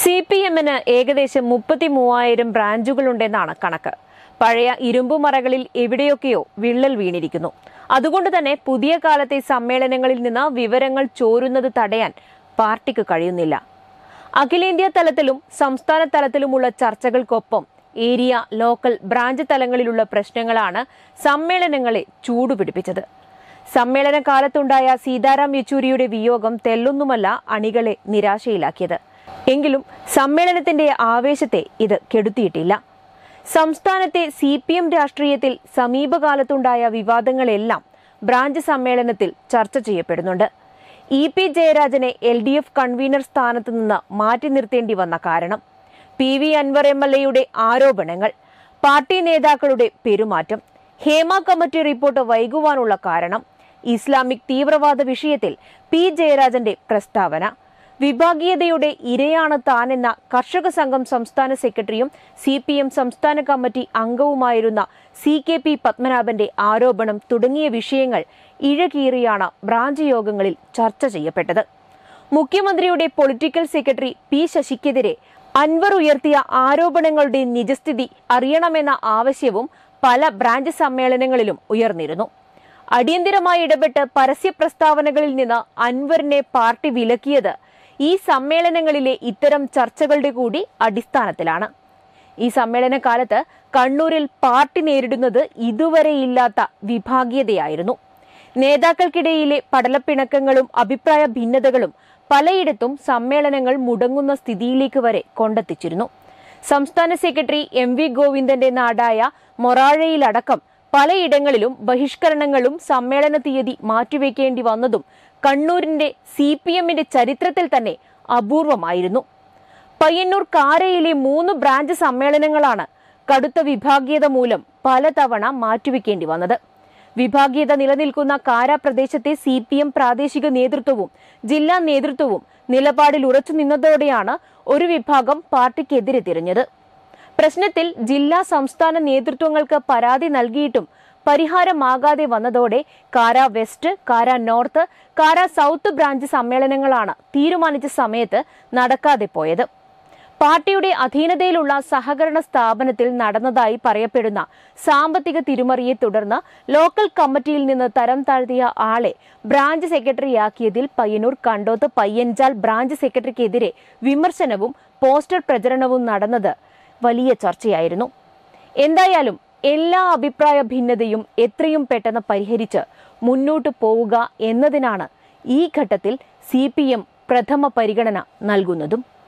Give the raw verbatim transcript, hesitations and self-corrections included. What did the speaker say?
C P എമ്മിന് ഏകദേശം മുപ്പത്തി മൂവായിരം ബ്രാഞ്ചുകളുണ്ടെന്നാണ് കണക്ക്. പഴയ ഇരുമ്പുമറകളിൽ എവിടെയൊക്കെയോ വിള്ളൽ വീണിരിക്കുന്നു. അതുകൊണ്ട് തന്നെ പുതിയ കാലത്തെ സമ്മേളനങ്ങളിൽ നിന്ന് വിവരങ്ങൾ ചോരുന്നത് തടയാൻ പാർട്ടിക്ക് കഴിയുന്നില്ല. അഖിലേന്ത്യാ തലത്തിലും സംസ്ഥാന തലത്തിലുമുള്ള ചർച്ചകൾക്കൊപ്പം ഏരിയ, ലോക്കൽ, ബ്രാഞ്ച് തലങ്ങളിലുള്ള പ്രശ്നങ്ങളാണ് സമ്മേളനങ്ങളെ ചൂടുപിടിപ്പിച്ചത്. സമ്മേളന കാലത്തുണ്ടായ സീതാറാം യെച്ചൂരിയുടെ വിയോഗം തെല്ലൊന്നുമല്ല അണികളെ നിരാശയിലാക്കിയത്. എങ്കിലും സമ്മേളനത്തിന്റെ ആവേശത്തെ ഇത് കെടുത്തിയിട്ടില്ല. സംസ്ഥാനത്തെ സി പി എം രാഷ്ട്രീയത്തിൽ സമീപകാലത്തുണ്ടായ വിവാദങ്ങളെല്ലാം ബ്രാഞ്ച് സമ്മേളനത്തിൽ ചർച്ച ചെയ്യപ്പെടുന്നുണ്ട്. ഇ പി ജയരാജനെ എൽ ഡി എഫ് കൺവീനർ സ്ഥാനത്ത് നിന്ന് മാറ്റി നിർത്തേണ്ടി വന്ന കാരണം, P V Anvar M L എയുടെ ആരോപണങ്ങൾ, പാർട്ടി നേതാക്കളുടെ പെരുമാറ്റം, ഹേമ കമ്മിറ്റി റിപ്പോർട്ട് വൈകുവാനുള്ള കാരണം, ഇസ്ലാമിക് തീവ്രവാദ വിഷയത്തിൽ പി ജയരാജന്റെ പ്രസ്താവന, വിഭാഗീയതയുടെ ഇരയാണ് താനെന്ന കർഷക സംഘം സംസ്ഥാന സെക്രട്ടറിയും സി പി എം സംസ്ഥാന കമ്മിറ്റി അംഗവുമായിരുന്ന സി കെ പി പത്മനാഭന്റെ ആരോപണം തുടങ്ങിയ വിഷയങ്ങൾ ഇഴകീറിയാണ് ബ്രാഞ്ച് യോഗങ്ങളിൽ ചർച്ച ചെയ്യപ്പെട്ടത്. മുഖ്യമന്ത്രിയുടെ പൊളിറ്റിക്കൽ സെക്രട്ടറി പി ശശിക്കെതിരെ അൻവർ ഉയർത്തിയ ആരോപണങ്ങളുടെ നിജസ്ഥിതി അറിയണമെന്ന ആവശ്യവും പല ബ്രാഞ്ച് സമ്മേളനങ്ങളിലും ഉയർന്നിരുന്നു. അടിയന്തരമായി ഇടപെട്ട് പരസ്യ പ്രസ്താവനകളിൽ നിന്ന് അൻവറിനെ പാർട്ടി വിലക്കിയത് ഈ സമ്മേളനങ്ങളിലെ ഇത്തരം ചർച്ചകളുടെ കൂടി അടിസ്ഥാനത്തിലാണ്. ഈ സമ്മേളന കാലത്ത് കണ്ണൂരിൽ പാർട്ടി നേരിടുന്നത് ഇതുവരെയില്ലാത്ത വിഭാഗീയതയായിരുന്നു. നേതാക്കൾക്കിടയിലെ പടലപ്പിണക്കങ്ങളും അഭിപ്രായ ഭിന്നതകളും പലയിടത്തും സമ്മേളനങ്ങൾ മുടങ്ങുന്ന സ്ഥിതിയിലേക്ക് വരെ കൊണ്ടെത്തിച്ചിരുന്നു. സംസ്ഥാന സെക്രട്ടറി എം വി ഗോവിന്ദന്റെ നാടായ മൊറാഴയിലടക്കം പലയിടങ്ങളിലും ബഹിഷ്കരണങ്ങളും സമ്മേളന തീയതി മാറ്റിവെക്കേണ്ടി വന്നതും കണ്ണൂരിന്റെ സി പി എമ്മിന്റെ ചരിത്രത്തിൽ തന്നെ അപൂർവമായിരുന്നു. പയ്യന്നൂർ കാരയിലെ മൂന്ന് ബ്രാഞ്ച് സമ്മേളനങ്ങളാണ് കടുത്ത വിഭാഗീയത മൂലം പലതവണ മാറ്റിവെക്കേണ്ടി വന്നത്. വിഭാഗീയത നിലനിൽക്കുന്ന കാര പ്രദേശത്തെ സി പി എം പ്രാദേശിക നേതൃത്വവും ജില്ലാ നേതൃത്വവും നിലപാടിൽ ഉറച്ചു നിന്നതോടെയാണ് ഒരു വിഭാഗം പാർട്ടിക്കെതിരെ തിരിഞ്ഞത്. പ്രശ്നത്തിൽ ജില്ലാ സംസ്ഥാന നേതൃത്വങ്ങൾക്ക് പരാതി നൽകിയിട്ടും പരിഹാരമാകാതെ വന്നതോടെ കാര വെസ്റ്റ്, കാര നോർത്ത്, കാര സൗത്ത് ബ്രാഞ്ച് സമ്മേളനങ്ങളാണ് തീരുമാനിച്ച സമയത്ത് നടക്കാതെ പോയത്. പാർട്ടിയുടെ അധീനതയിലുള്ള സഹകരണ സ്ഥാപനത്തിൽ നടന്നതായി പറയപ്പെടുന്ന സാമ്പത്തിക തിരിമറിയെ തുടർന്ന് ലോക്കൽ കമ്മിറ്റിയിൽ നിന്ന് തരം താഴ്ത്തിയ ആളെ ബ്രാഞ്ച് സെക്രട്ടറിയാക്കിയതിൽ പയ്യന്നൂർ കണ്ടോത്ത് പയ്യഞ്ചാൽ ബ്രാഞ്ച് സെക്രട്ടറിക്കെതിരെ വിമർശനവും പോസ്റ്റർ പ്രചരണവും നടന്നത് വലിയ ചർച്ചയായിരുന്നു. എന്തായാലും എല്ലാ അഭിപ്രായ ഭിന്നതയും എത്രയും പെട്ടെന്ന് പരിഹരിച്ച് മുന്നോട്ടു പോവുക എന്നതിനാണ് ഈ ഘട്ടത്തിൽ സി പി എം പ്രഥമ പരിഗണന നൽകുന്നതും.